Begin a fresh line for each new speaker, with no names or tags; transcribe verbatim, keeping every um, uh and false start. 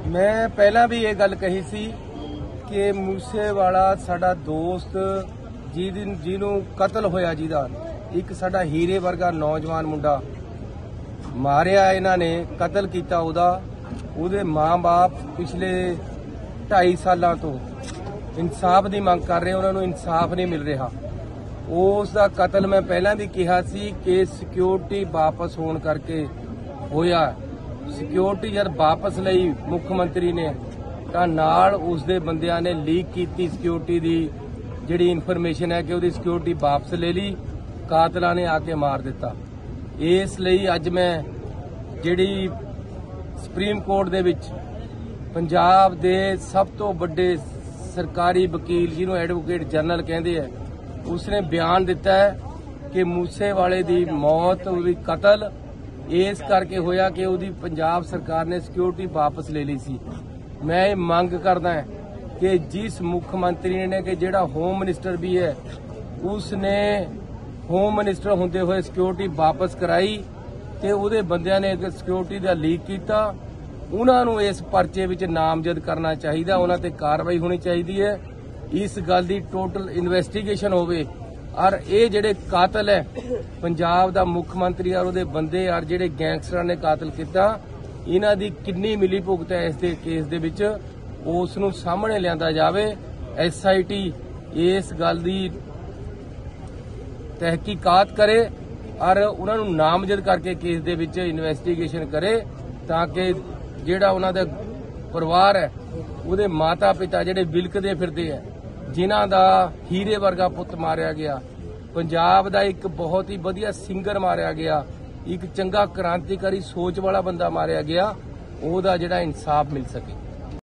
मैं पहला भी ये गल कही सी कि मूसेवाला साडा दोस्त जिन्हों कतल होया जिहदा एक साडा हीरे वर्गा नौजवान मुंडा मारिया इन्हां ने कतल किया उहदा उहदे माँ बाप पिछले ढाई सालों तो इंसाफ की मंग कर रहे, उन्होंने इंसाफ नहीं मिल रहा। उसका कतल मैं पहला भी कहा सी कि सिक्योरिटी वापस होने करके होया। सिक्योरिटी जब वापस लई मुख्यमंत्री ने तो नाल उसदे बंदियां ने लीक की सिक्योरिटी दी जिहड़ी इन्फॉर्मेशन है कि उसकी सिक्योरिटी वापस ले ली, कातलां ने आके मार दिता। इसलिए अज मैं जिहड़ी सुप्रीम कोर्ट दे विच पंजाब दे सब तो बड़े सरकारी वकील जिन्होंने एडवोकेट जनरल कहते हैं उसने बयान दिता है कि मूसेवाले की मौत उसकी कतल इस करके होया कि उसकी पंजाब सरकार ने सिक्योरिटी वापस ले ली सी। मैं मंग करदा है कि जिस मुख्यमंत्री ने कि जिहड़ा होम मिनिस्टर भी है उसने होम मिनिस्टर होंदे हुए सिक्योरिटी वापस कराई ते उहदे बंदियां ने सिक्योरिटी दा लीक कीता, उन्होंने इस परचे विच नामजद करना चाहिए, उन्हां ते कार्रवाई होनी चाहिए है। इस गल दी टोटल इन्वेस्टिगेशन होवे और ये जिहड़े कातल है पंजाब दा मुख्यमंत्री और उहदे बंदे और जिहड़े गैंगस्टरां ने कातल किया इन्हां दी किन्नी मिली भुगत है इस दे केस दे विच उस नूं सामने लिआंदा जावे। एस आई टी इस गल दी तहकीकात करे और उन्हां नूं नामजद करके केस दे विच इन्वेस्टिगेशन करे ताकि जिहड़ा उन्हां दा परिवार है उहदे माता पिता जिहड़े बिलकदे फिरदे है जिन्हां दा हीरे वर्गा पुत मारिया गया, पंजाब दा एक बहुत ही वधिया सिंगर मारिया गया, एक चंगा क्रांतिकारी सोच वाला बंदा मारिया गया, ओहदा जिहड़ा इंसाफ मिल सके।